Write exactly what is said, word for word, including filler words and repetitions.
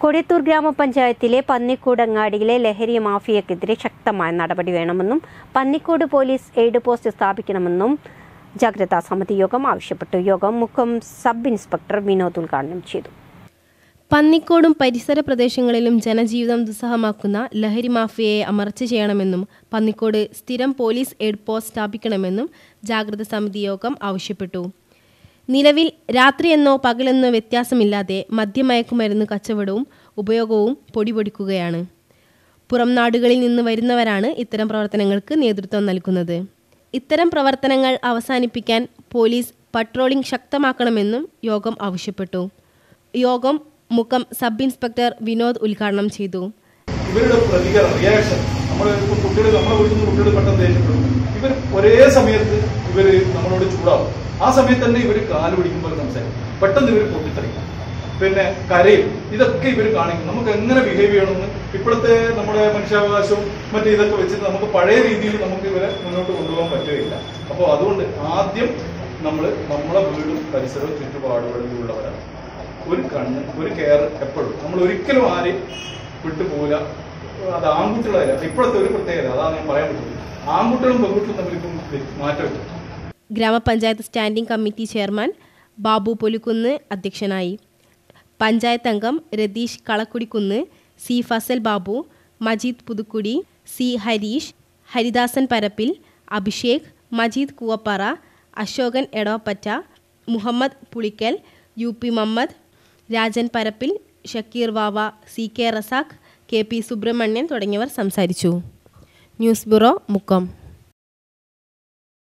കൊടിയത്തൂർ ഗ്രാമപഞ്ചായത്തിലെ പന്നിക്കോടങ്ങാടിയിലെ ലഹരി മാഫിയക്കെതിരെ ശക്തമായ നടപടി വേണമെന്നും പന്നിക്കോട് പോലീസ് എയ്ഡ് പോസ്റ്റ് സ്ഥാപിക്കണമെന്നും ജാഗ്രതാ സമിതി യോഗം ആവശ്യപ്പെട്ടു. യോഗം മുക്കം സബ് ഇൻസ്പെക്ടർ വിനോദ് ഉദ്ഘാടനം ചെയ്തു. പന്നിക്കോടും പരിസര പ്രദേശങ്ങളിലും ജനജീവിതം ദുസ്സഹമാക്കുന്ന ലഹരി മാഫിയയെ അമർച്ച ചെയ്യണമെന്നും പന്നിക്കോട് സ്ഥിരം പോലീസ് എയ്ഡ് പോസ്റ്റ് സ്ഥാപിക്കണമെന്നും ജാഗ്രതാ സമിതി യോഗം ആവശ്യപ്പെട്ടു. നിലവിൽ രാത്രിയെന്നോ പകലെന്നോ വ്യത്യാസമില്ലാതെ മദ്യമയക്കുമരുന്ന് കച്ചവടവും ഉപയോഗവും പൊടിപൊടിക്കുകയാണ്. പുറം നാടുകളിൽ നിന്ന് വരുന്നവരാണ് ഇത്തരം പ്രവർത്തനങ്ങൾക്ക് നേതൃത്വം നൽകുന്നത്. ഇത്തരം പ്രവർത്തനങ്ങൾ അവസാനിപ്പിക്കാൻ പോലീസ് പട്രോളിംഗ് ശക്തമാക്കണമെന്നും യോഗം ആവശ്യപ്പെട്ടു. യോഗം മുക്കം സബ് ഇൻസ്പെക്ടർ വിനോദ് ഉദ്ഘാടനം ചെയ്തു. ഇവരുടെ പ്രതികരണം റിയാക്ഷൻ നമ്മൾ കുട്ടികൾ നമ്മളെ വിളിക്കുന്ന കുട്ടികൾ പെട്ടെന്ന് ദേഷ്യപ്പെടും. ഇവർ ഒരേ സമയത്ത് ഇവർ നമ്മളോട് ചൂടാവും. ആ സമയത്ത് തന്നെ ഇവർ കാല് പിടിക്കുമ്പോൾ സംസാരിക്കും. പെട്ടെന്ന് ഇവർ പൊട്ടിത്തെറിക്കും, പിന്നെ കരയും. ഇതൊക്കെ ഇവർ കാണിക്കും. നമുക്ക് എങ്ങനെ ബിഹേവ് ചെയ്യണമെന്ന് ഇപ്പോഴത്തെ നമ്മുടെ മനുഷ്യാവകാശവും മറ്റേ ഇതൊക്കെ വെച്ചിട്ട് നമുക്ക് പഴയ രീതിയിൽ നമുക്ക് ഇവരെ മുന്നോട്ട് കൊണ്ടുപോകാൻ പറ്റുകയില്ല. അപ്പോൾ അതുകൊണ്ട് ആദ്യം നമ്മൾ നമ്മളെ വീടും പരിസരവും ചുറ്റുപാടുകളിലുള്ളവരാണ്. ഒരു കണ്ണ് ഒരു കെയർ എപ്പോഴും നമ്മൾ ഒരിക്കലും ആരെയും വിട്ടുപോകില്ല. അത് ആൺകുട്ടികളല്ല. ഇപ്പോഴത്തെ ഒരു പ്രത്യേകത അതാണ് ഞാൻ പറയാൻ പറ്റുന്നത്. ആൺകുട്ടികളും പെൺകുട്ടികളും തമ്മിൽ മാറ്റമില്ല. ഗ്രാമപഞ്ചായത്ത് standing committee chairman Babu Polikkunnu അധ്യക്ഷനായി. പഞ്ചായത്ത് അംഗം Ratheesh Kalakkudikkunnu, C Fazal Babu, Majeed Puthukkudi, C Harish, Haridasan Parappil, Abhishek, Majeed Koovappara, Ashokan Edoppatta, Muhammad Pulikkal, U P Muhammad, Rajan Parappil, Shakeer Vava, C K Razak, K P Subrahmanyan തുടങ്ങിയവർ സംസാരിച്ചു. News bureau Mukkam.